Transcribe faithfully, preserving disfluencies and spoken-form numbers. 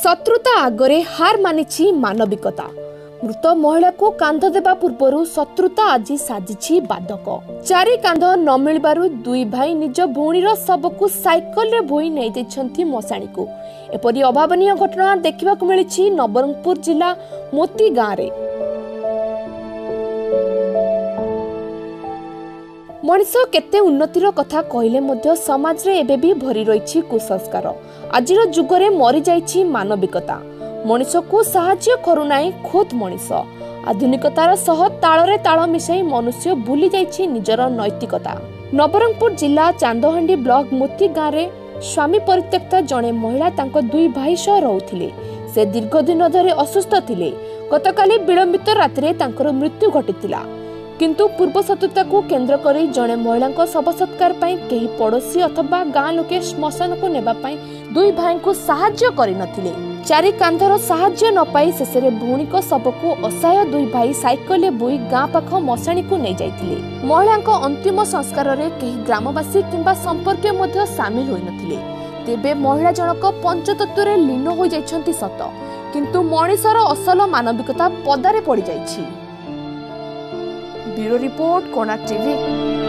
शत्रुता आगरे हार मानिछि मानविकता। मृत महिला को कांध देवा पूर्व शत्रुता आज साजिछि बाधक। चारि कांध न मिलबारु दुई भाई निज भौणीर शव को साइकल रे बोई नै दैछन्ति मशाणी को। एपरि अभावनीय घटना देखिबा मिलिछि नबरंगपुर जिला मोती गाँव रे। मनिष केते उन्नतिर कथा कहले मध्य समाज रे एबे भी भरी रहिछि कुसंस्कार। आजिर जुगरे मरी जाइछि मानविकता। मनिष को साहाय्य करुनाई खोद मनिष। आधुनिकतार सह ताଳରେ ताଳ मिसाई मनुष्य भूली जाइछि निजर नैतिकता। नबरंगपुर जिला चांदहांडी ब्लॉक मोती गाँव रे स्वामी परित्यक्त जणे महिला तांको दुई भाई सह रहउथिले। से दीर्घ दिन धरि असुस्थ थिले। गतकाली विलंबित रात्रे तांकर मृत्यु घटितिला। किंतु पूर्व शत्रुता को केंद्र करी जणे महिला को शव सत्कार पाई केही पड़ोसी अथवा गाँ लोके श्मशान को नेबा पाई दुई भाई को साहाय्य करि नथिले। चारि कांधर साहाय्य न पाई शेषरे भौणी को शव को असहाय दुई भाई साइकल बोई गाँ पाख मशाणी को नै जाइथिले। महिला को अंतिम संस्कार रे केही ग्रामवासी किंबा संपर्क मध्य शामिल होई नथिले। तेबे महिला जनक पंचतत्व रे लीन होई जाइछन्ति सत, किंतु मनिषर असल मानविकता पदारे पड़ी जाइछि। Bureau report Konark TV.